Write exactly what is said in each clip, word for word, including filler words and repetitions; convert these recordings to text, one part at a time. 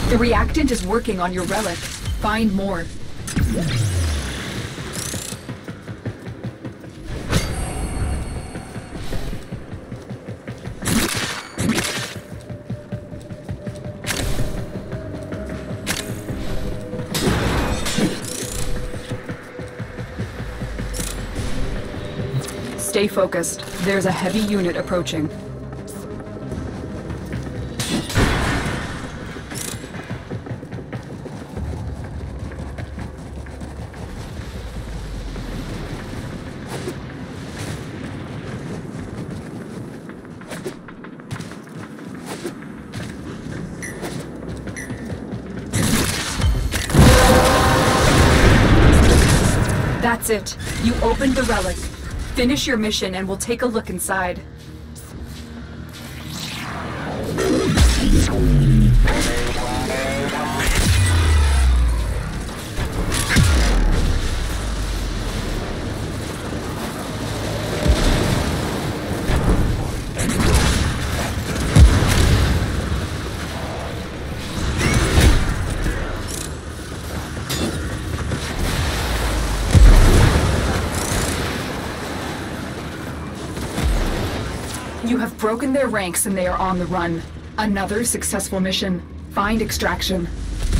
The reactant is working on your relic. Find more. Stay focused. There's a heavy unit approaching. That's it. You opened the relic. Finish your mission and we'll take a look inside. You have broken their ranks and they are on the run. Another successful mission. Find extraction.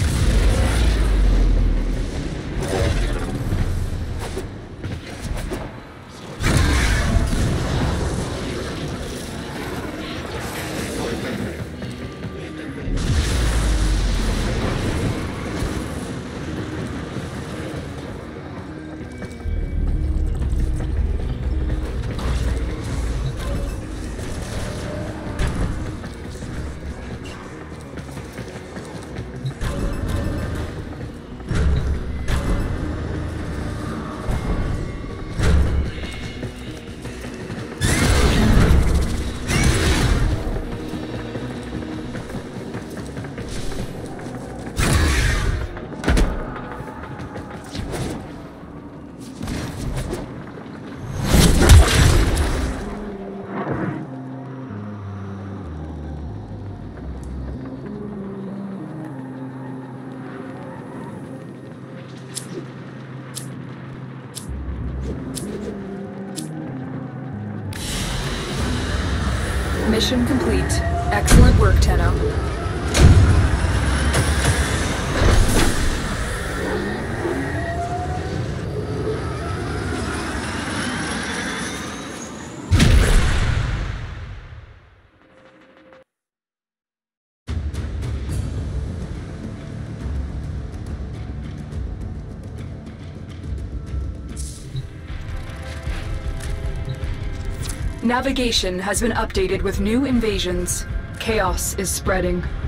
Mission complete. Excellent work, Tenno. Navigation has been updated with new invasions. Chaos is spreading.